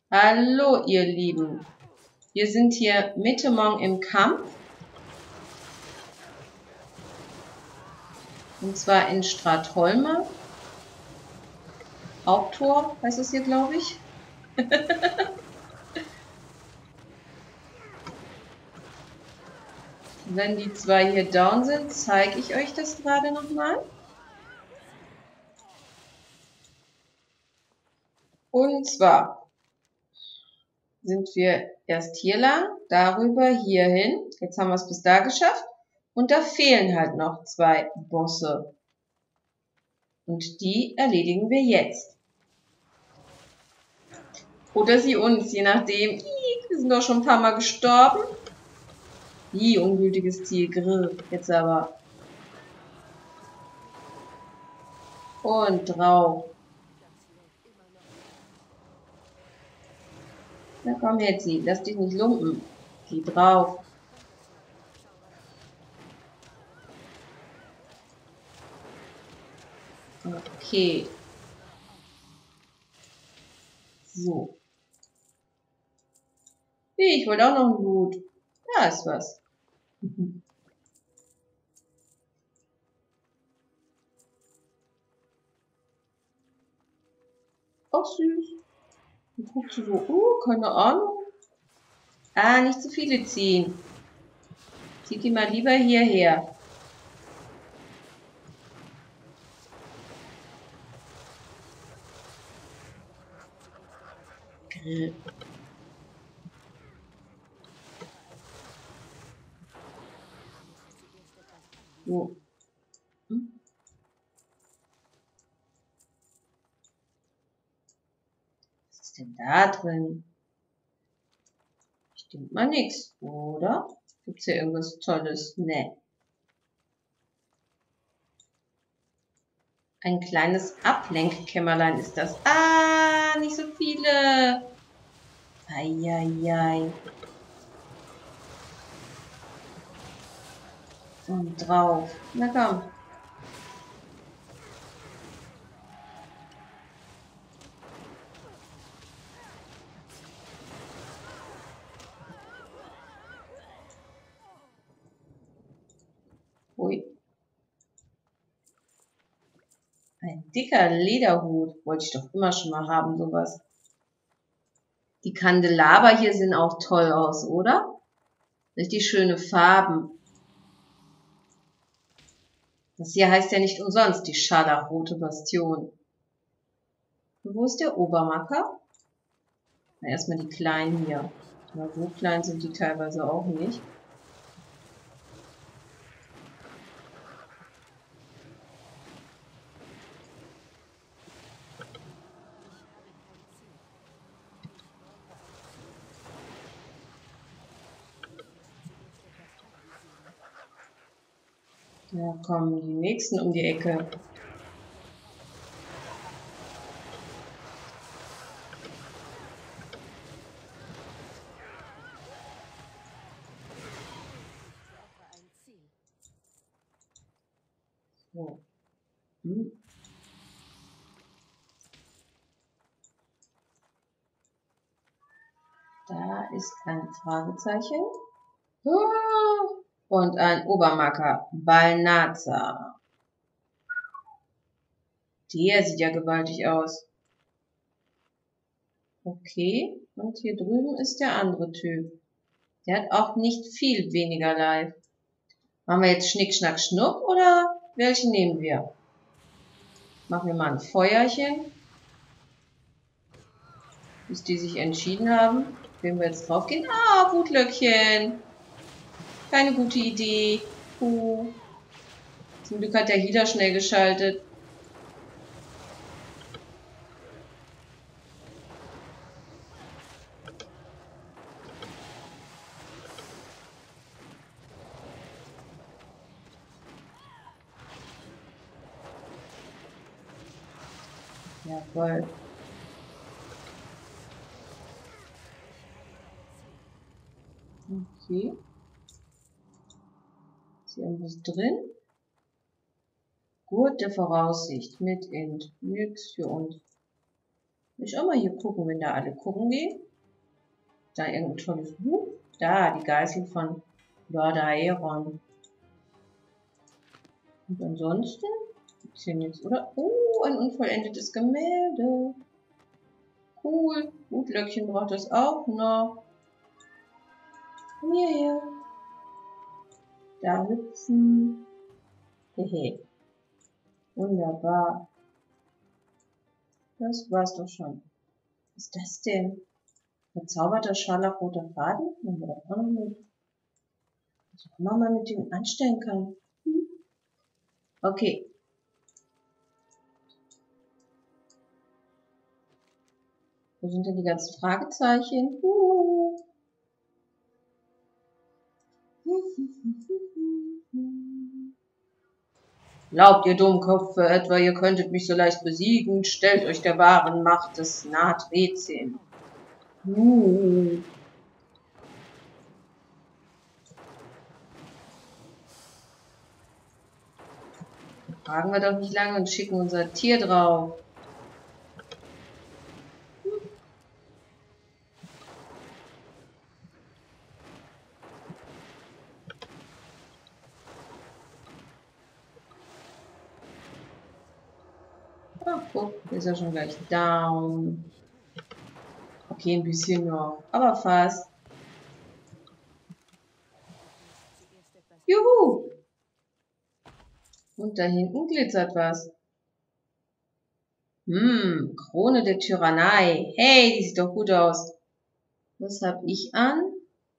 Hallo ihr Lieben, wir sind hier Mitte morgen im Kampf und zwar in Stratholme, Haupttor heißt es hier glaube ich. Wenn die zwei hier down sind, zeige ich euch das gerade nochmal. Und zwar sind wir erst hier lang, darüber hier hin, jetzt haben wir es bis da geschafft und da fehlen halt noch zwei Bosse. Und die erledigen wir jetzt. Oder sie uns, je nachdem. Wir sind doch schon ein paar Mal gestorben. Ungültiges Ziel, Grill. Jetzt aber. Und drauf. Na komm jetzt, lass dich nicht lumpen. Geh drauf. Okay. So. Ich wollte auch noch ein Loot. Da ist was. Auch süß. Dann guckt sie so, keine Ahnung. Nicht zu viele ziehen. Zieht die mal lieber hierher. Grill. So. Was ist denn da drin? Stimmt mal nix, oder? Gibt's hier irgendwas Tolles? Ne. Ein kleines Ablenkkämmerlein ist das. Nicht so viele. Eieiei. Und drauf. Na komm. Ui. Ein dicker Lederhut. Wollte ich doch immer schon mal haben, sowas. Die Kandelaber hier sehen auch toll aus, oder? Richtig schöne Farben. Das hier heißt ja nicht umsonst die Scharlachrote Bastion. Und wo ist der Obermacker? Na, erstmal die kleinen hier. Na, so klein sind die teilweise auch nicht. Da kommen die nächsten um die Ecke. So. Da ist ein Fragezeichen. Und ein Obermacker. Balnaza. Der sieht ja gewaltig aus. Okay. Und hier drüben ist der andere Typ. Der hat auch nicht viel weniger Life. Machen wir jetzt Schnick, Schnack, Schnuck oder welchen nehmen wir? Machen wir mal ein Feuerchen. Bis die sich entschieden haben. Wenn wir jetzt drauf gehen. Wutlöckchen. Keine gute Idee. Zum Glück hat der Healer schnell geschaltet. Jawohl. Okay. Ist hier irgendwas drin? Gurt der Voraussicht mit Int. Nix für uns. Will ich auch mal hier gucken, wenn da alle gucken gehen. Da irgendein tolles Buch. Da, die Geißel von Lord Aeron. Und ansonsten gibt's hier nichts, oder? Oh, ein unvollendetes Gemälde. Cool. Gut, Löckchen braucht das auch noch. Komm hierher. Da hüpfen. Hehe. Wunderbar. Das war's doch schon. Was ist das denn? Verzauberter scharlachroter Faden? Nehmen wir doch auch noch mit. Was auch immer man mit dem anstellen kann. Okay. Wo sind denn die ganzen Fragezeichen? Glaubt ihr Dummköpfe etwa, ihr könntet mich so leicht besiegen? Stellt euch der wahren Macht des Nahtrezen. Fragen wir doch nicht lange und schicken unser Tier drauf. Ach, guck, ist ja schon gleich down. Okay, ein bisschen noch, aber fast. Juhu! Und da hinten glitzert was. Krone der Tyrannei. Hey, die sieht doch gut aus. Was hab ich an?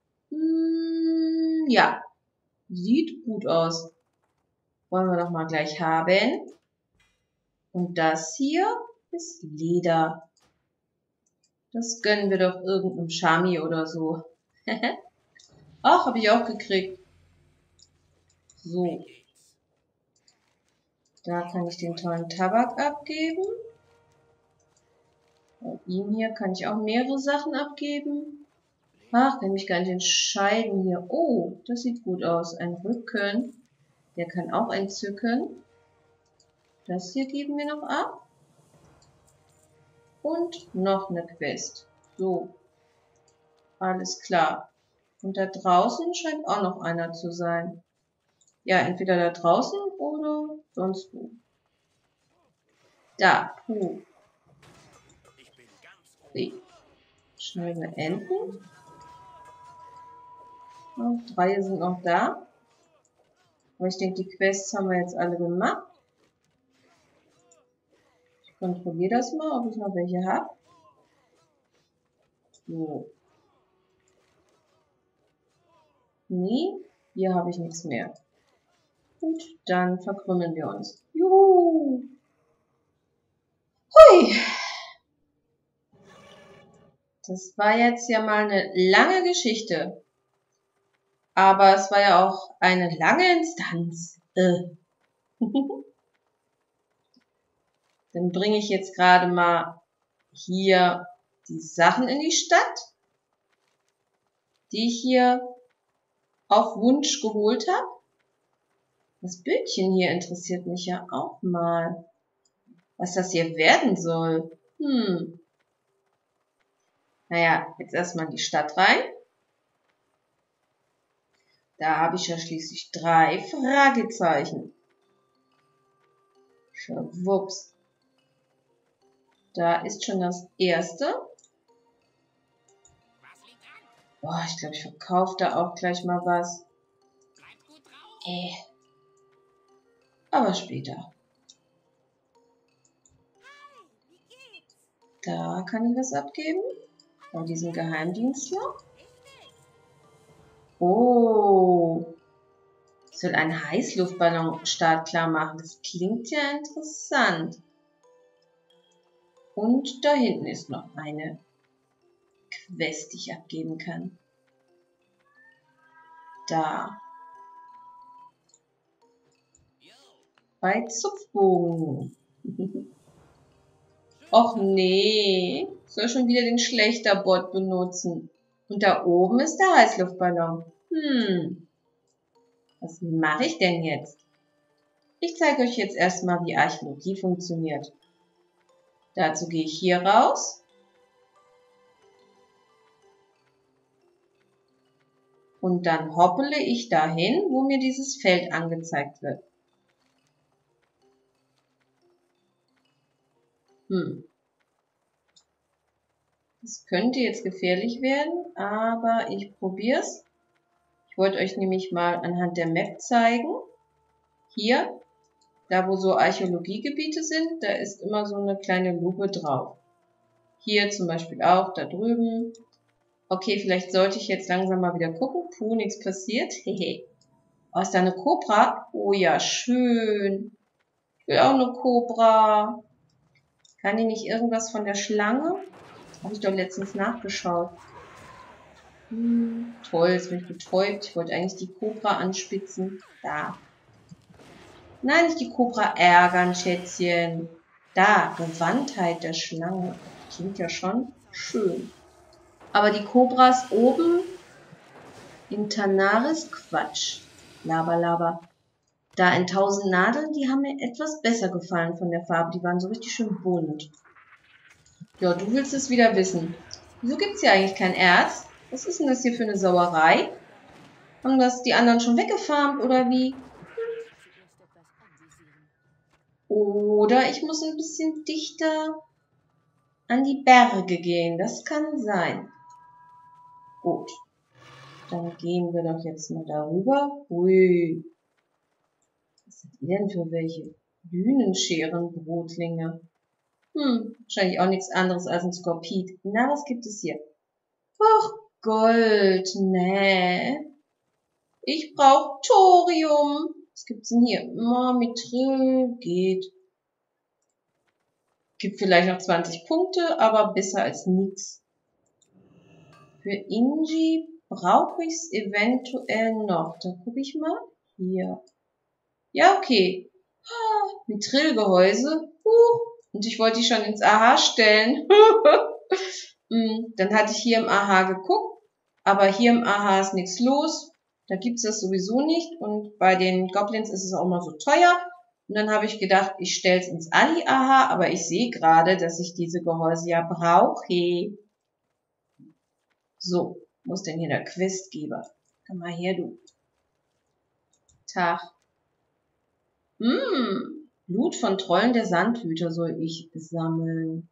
Ja, sieht gut aus. Wollen wir doch mal gleich haben. Und das hier ist Leder. Das gönnen wir doch irgendeinem Schami oder so. Ach, habe ich auch gekriegt. So. Da kann ich den tollen Tabak abgeben. Bei ihm hier kann ich auch mehrere Sachen abgeben. Ach, kann mich gar nicht entscheiden hier. Oh, das sieht gut aus. Ein Rücken. Der kann auch entzücken. Das hier geben wir noch ab. Und noch eine Quest. So. Alles klar. Und da draußen scheint auch noch einer zu sein. Ja, entweder da draußen oder sonst wo. Da. Puh. Okay. Schnell beenden. Und 3 sind noch da. Aber ich denke, die Quests haben wir jetzt alle gemacht. Ich kontrolliere das mal, ob ich noch welche habe. So. Nee, hier habe ich nichts mehr. Gut, dann verkrümmeln wir uns. Juhu! Hui! Das war jetzt ja mal eine lange Geschichte. Aber es war ja auch eine lange Instanz. Dann bringe ich jetzt gerade mal hier die Sachen in die Stadt, die ich hier auf Wunsch geholt habe. Das Bildchen hier interessiert mich ja auch mal. Was das hier werden soll. Naja, jetzt erstmal in die Stadt rein. Da habe ich ja schließlich 3 Fragezeichen. Schwupps. Da ist schon das erste. Boah, ich glaube, ich verkaufe da auch gleich mal was. Aber später. Da kann ich was abgeben. Bei diesem Geheimdienstler. Oh. Ich soll einen Heißluftballon startklar machen. Das klingt ja interessant. Und da hinten ist noch eine Quest, die ich abgeben kann. Da. Bei Zupfbogen. Och nee. Ich soll schon wieder den Schlechterbot benutzen. Und da oben ist der Heißluftballon. Was mache ich denn jetzt? Ich zeige euch jetzt erstmal, wie Archäologie funktioniert. Dazu gehe ich hier raus. Und dann hoppele ich dahin, wo mir dieses Feld angezeigt wird. Das könnte jetzt gefährlich werden, aber ich probiere es. Ich wollte euch nämlich mal anhand der Map zeigen. Hier, da wo so Archäologiegebiete sind, da ist immer so eine kleine Lupe drauf. Hier zum Beispiel auch, da drüben. Okay, vielleicht sollte ich jetzt langsam mal wieder gucken. Puh, nichts passiert. Hehe. Oh, ist da eine Kobra? Oh ja, schön. Ich will auch eine Kobra. Kann die nicht irgendwas von der Schlange? Habe ich doch letztens nachgeschaut. Toll, jetzt bin ich betäubt. Ich wollte eigentlich die Kobra anspitzen. Da. Nein, nicht die Kobra ärgern, Schätzchen. Da, Gewandtheit der Schlange. Klingt ja schon schön. Aber die Kobras oben in Tanaris, Quatsch. Laber, laber. Da in 1000 Nadeln, die haben mir etwas besser gefallen von der Farbe. Die waren so richtig schön bunt. Ja, du willst es wieder wissen. Wieso gibt's hier eigentlich kein Erz? Was ist denn das hier für eine Sauerei? Haben das die anderen schon weggefarmt oder wie? Oder ich muss ein bisschen dichter an die Berge gehen. Das kann sein. Gut. Dann gehen wir doch jetzt mal darüber. Hui. Was sind die denn für welche? Dünenscherenbrotlinge. Wahrscheinlich auch nichts anderes als ein Skorpit. Na, was gibt es hier? Ach, Gold, nee. Ich brauch Thorium. Was gibt's denn hier? Mithril geht. Gibt vielleicht noch 20 Punkte, aber besser als nichts. Für Inji brauche ich es eventuell noch. Da gucke ich mal. Hier. Ja, okay. Mithril-Gehäuse. Und ich wollte die schon ins AHA stellen. Dann hatte ich hier im AHA geguckt. Aber hier im AHA ist nichts los. Da gibt's das sowieso nicht. Und bei den Goblins ist es auch immer so teuer. Und dann habe ich gedacht, ich stelle es ins Ali-AHA. Aber ich sehe gerade, dass ich diese Gehäuse ja brauche. So, wo ist denn hier der Questgeber? Komm mal her, du. Tag. Blut von Trollen der Sandhüter soll ich sammeln.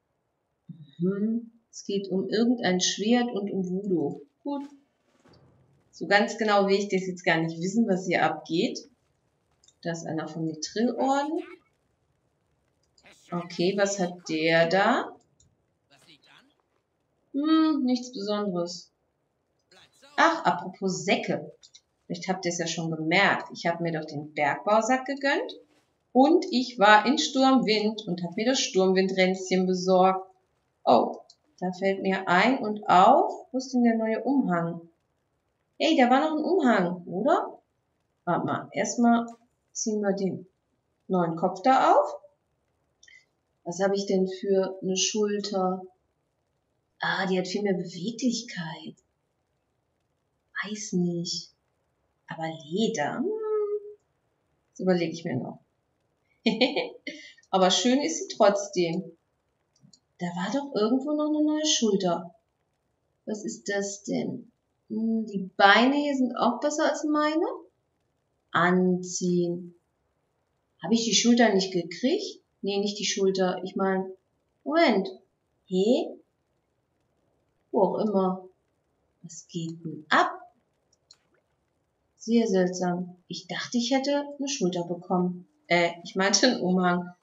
Es geht um irgendein Schwert und um Voodoo. Gut. So ganz genau will ich das jetzt gar nicht wissen, was hier abgeht. Da ist einer vom Mithril-Orden. Okay, was hat der da? Nichts Besonderes. Ach, apropos Säcke. Vielleicht habt ihr es ja schon gemerkt. Ich habe mir doch den Bergbausack gegönnt. Und ich war in Sturmwind und habe mir das Sturmwindränzchen besorgt. Oh, da fällt mir ein und auf. Wo ist denn der neue Umhang? Hey, da war noch ein Umhang, oder? Warte mal, erstmal ziehen wir den neuen Kopf da auf. Was habe ich denn für eine Schulter? Ah, die hat viel mehr Beweglichkeit. Weiß nicht. Aber Leder? Das überlege ich mir noch. Aber schön ist sie trotzdem. Da war doch irgendwo noch eine neue Schulter. Was ist das denn? Die Beine hier sind auch besser als meine. Anziehen. Habe ich die Schulter nicht gekriegt? Nee, nicht die Schulter. Ich meine, Moment. Hä? Wo auch immer. Was geht denn ab? Sehr seltsam. Ich dachte, ich hätte eine Schulter bekommen. Ich meinte einen Umhang.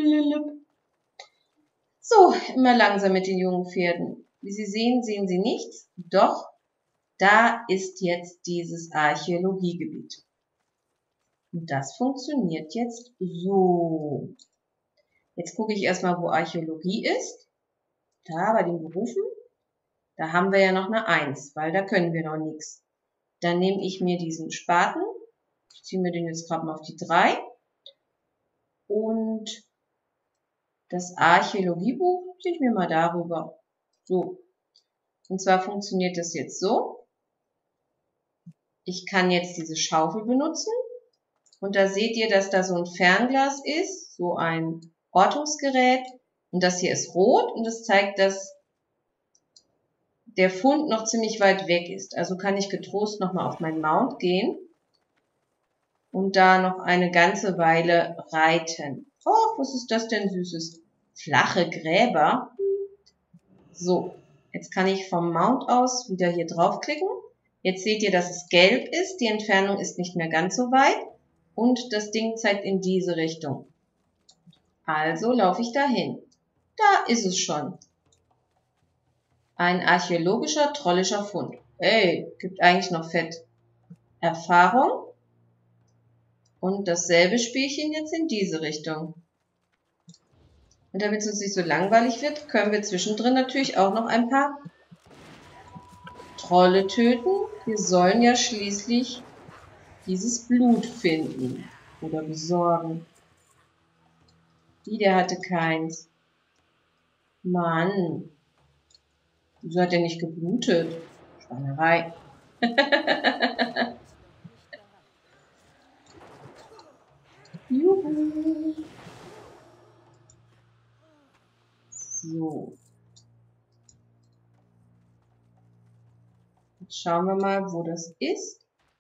So, immer langsam mit den jungen Pferden. Wie Sie sehen, sehen Sie nichts. Doch, da ist jetzt dieses Archäologiegebiet. Und das funktioniert jetzt so. Jetzt gucke ich erstmal, wo Archäologie ist. Da, bei den Berufen. Da haben wir ja noch eine 1, weil da können wir noch nichts. Dann nehme ich mir diesen Spaten. Ich ziehe mir den jetzt gerade mal auf die 3. Und das Archäologiebuch ziehe ich mir mal darüber. So. Und zwar funktioniert das jetzt so. Ich kann jetzt diese Schaufel benutzen. Und da seht ihr, dass da so ein Fernglas ist, so ein Ortungsgerät. Und das hier ist rot und das zeigt, dass der Fund noch ziemlich weit weg ist. Also kann ich getrost nochmal auf mein Mount gehen und da noch eine ganze Weile reiten. Oh, was ist das denn Süßes? Flache Gräber. So, jetzt kann ich vom Mount aus wieder hier draufklicken. Jetzt seht ihr, dass es gelb ist. Die Entfernung ist nicht mehr ganz so weit. Und das Ding zeigt in diese Richtung. Also laufe ich dahin. Da ist es schon. Ein archäologischer, trollischer Fund. Ey, gibt eigentlich noch fett Erfahrung. Und dasselbe Spielchen jetzt in diese Richtung. Und damit es uns nicht so langweilig wird, können wir zwischendrin natürlich auch noch ein paar Trolle töten. Wir sollen ja schließlich dieses Blut finden oder besorgen. Der hatte keins. Mann. Wieso hat er nicht geblutet? Schweinerei. Juhu. So. Jetzt schauen wir mal, wo das ist.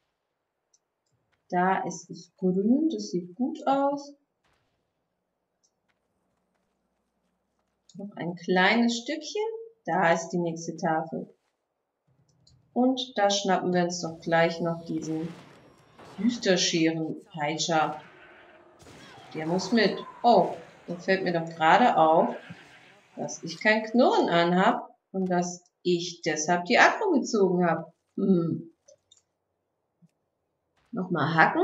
Da ist es grün, das sieht gut aus. Noch ein kleines Stückchen. Da ist die nächste Tafel. Und da schnappen wir uns doch gleich noch diesen Düsterscherenpeitscher. Der muss mit. Oh, da fällt mir doch gerade auf, dass ich kein Knurren anhab und dass ich deshalb die Aggro gezogen habe. Nochmal hacken.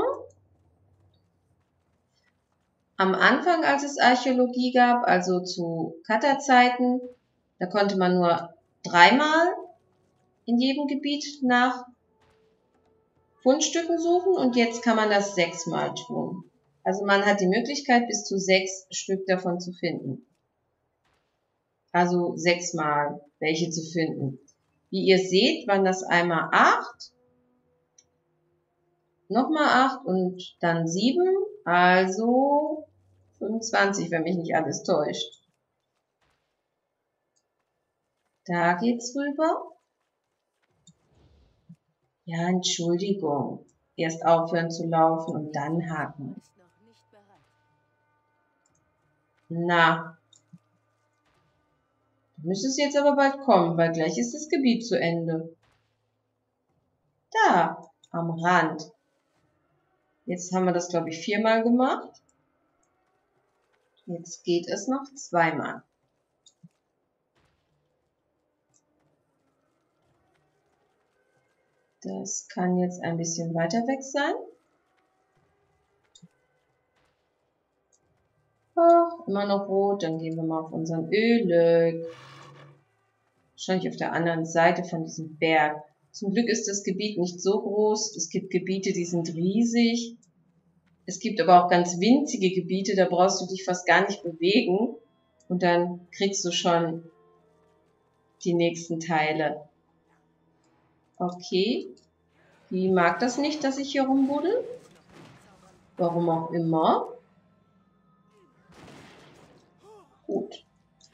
Am Anfang, als es Archäologie gab, also zu Kata-Zeiten, da konnte man nur 3-mal in jedem Gebiet nach Fundstücken suchen und jetzt kann man das 6-mal tun. Also man hat die Möglichkeit, bis zu 6 Stück davon zu finden. Also 6-mal welche zu finden. Wie ihr seht, waren das einmal 8, nochmal 8 und dann 7, also 25, wenn mich nicht alles täuscht. Da geht's rüber. Ja, Entschuldigung. Erst aufhören zu laufen und dann haken. Na. Müsste es jetzt aber bald kommen, weil gleich ist das Gebiet zu Ende. Da, am Rand. Jetzt haben wir das, glaube ich, 4-mal gemacht. Jetzt geht es noch 2-mal. Das kann jetzt ein bisschen weiter weg sein. Ach, immer noch rot. Dann gehen wir mal auf unseren Ölig. Wahrscheinlich auf der anderen Seite von diesem Berg. Zum Glück ist das Gebiet nicht so groß. Es gibt Gebiete, die sind riesig. Es gibt aber auch ganz winzige Gebiete, da brauchst du dich fast gar nicht bewegen. Und dann kriegst du schon die nächsten Teile. Okay. Die mag das nicht, dass ich hier rumbuddel. Warum auch immer. Gut.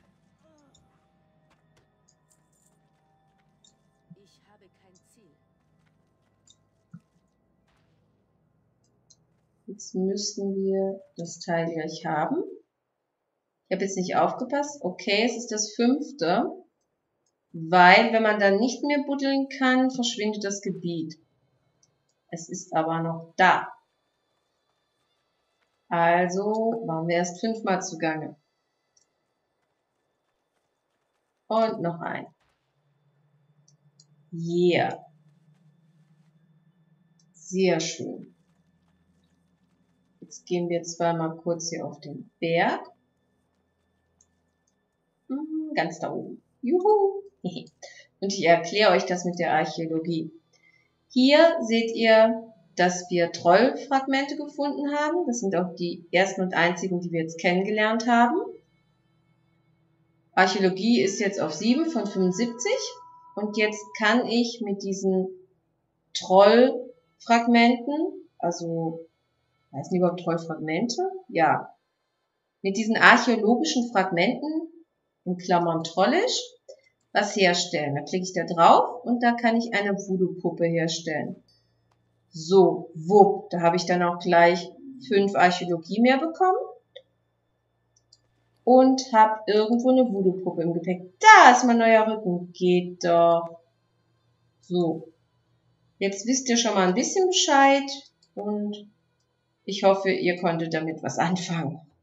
Jetzt müssten wir das Teil gleich haben. Ich habe jetzt nicht aufgepasst. Okay, es ist das 5. Weil, wenn man dann nicht mehr buddeln kann, verschwindet das Gebiet. Es ist aber noch da. Also waren wir erst 5-mal zugange. Und noch ein. Yeah. Sehr schön. Jetzt gehen wir zweimal kurz hier auf den Berg. Ganz da oben. Juhu. Und ich erkläre euch das mit der Archäologie. Hier seht ihr, dass wir Trollfragmente gefunden haben. Das sind auch die ersten und einzigen, die wir jetzt kennengelernt haben. Archäologie ist jetzt auf 7 von 75. Und jetzt kann ich mit diesen Trollfragmenten, also, heißen die überhaupt Trollfragmente? Ja. mit diesen archäologischen Fragmenten, in Klammern trollisch, was herstellen. Da klicke ich da drauf und da kann ich eine Voodoo-Puppe herstellen. So, wupp, da habe ich dann auch gleich 5 Archäologie mehr bekommen und habe irgendwo eine Voodoo-Puppe im Gepäck. Da ist mein neuer Rücken. Geht doch. So, jetzt wisst ihr schon mal ein bisschen Bescheid und ich hoffe, ihr konntet damit was anfangen.